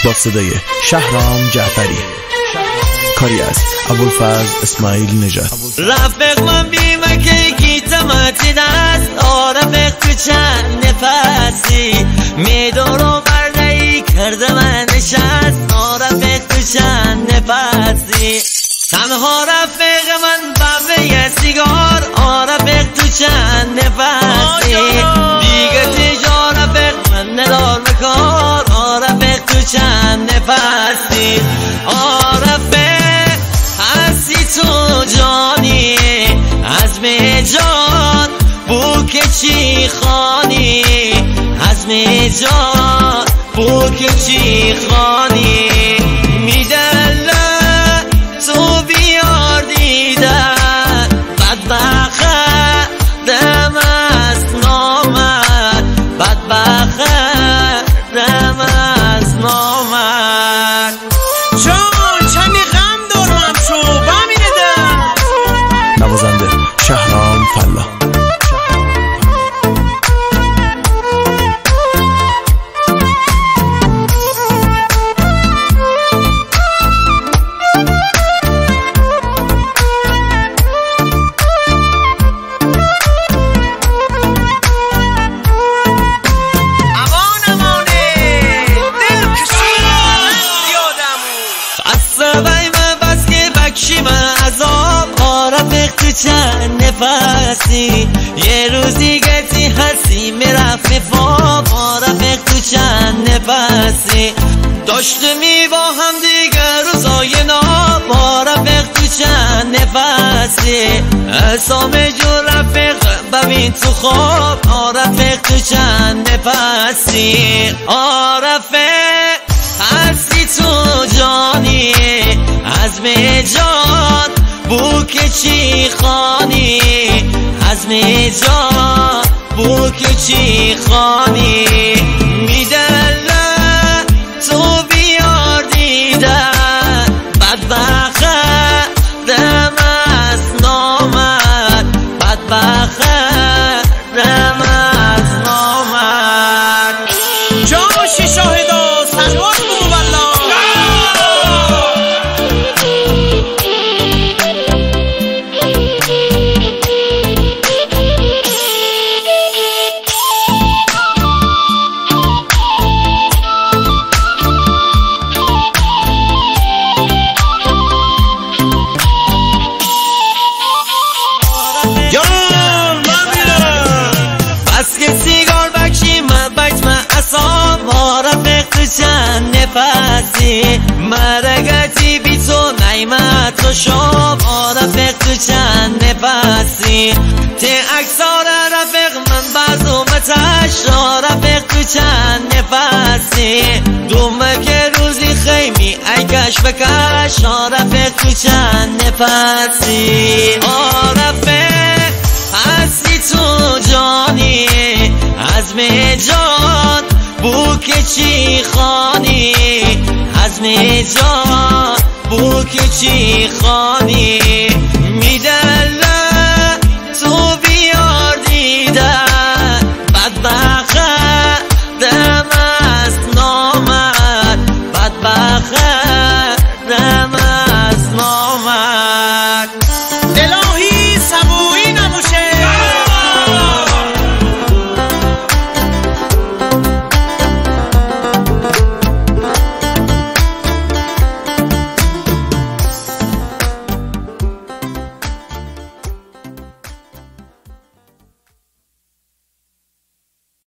با صدای شهرام جعفری، کاری از ابوالفضل اسماعیل نژاد. رفیق من بیمه که کی تماتی دست رفیق تو چند نفسی میدارو بردهی کرده من نشست رفیق تو چند نفسی تنها رفیق من بابه سیگار رفیق تو چند نفسی دیگه تجار رفیق من ندار بکار رفیق تو چند نفسی رفیق هستی تو جانی عزم جان بو که چی خانی عزم جان بو که چی خانی میدل تو بیار دیدن بدبخت دم از نامد بدبخت دم از نامد جان چمی غم دارم شو بامینه ده نوازنده شهرام فلا. رفیق تو چند نفسی یه روزی گتی هستی میرفت فاب رفیق تو چند نفسی داشتمی با هم دیگه روزای ناب رفیق تو چند نفسی اسام جو رفیق ببین تو خواب رفیق تو چند نفسی رفیق هستی تو جانی عزم جان بو که چی خانی عزم جان بو که چی خانی میدل تو بیار دیدن بدبخت دم از نامد بدبخت دم از نامد جاشی شاهدا سلوات بو والله چند نفسی مرگتی بی تو نعمت و شام رفیق تو چند نفسی ته اکثار رفیق من بازومتش رفیق تو چند نفسی دومه که روزی خیمی ای کش بکش رفیق تو چند نفسی رفیق هستی تو جانی عزم جان بو که چی خانی عزم جان بو که چی خانی میده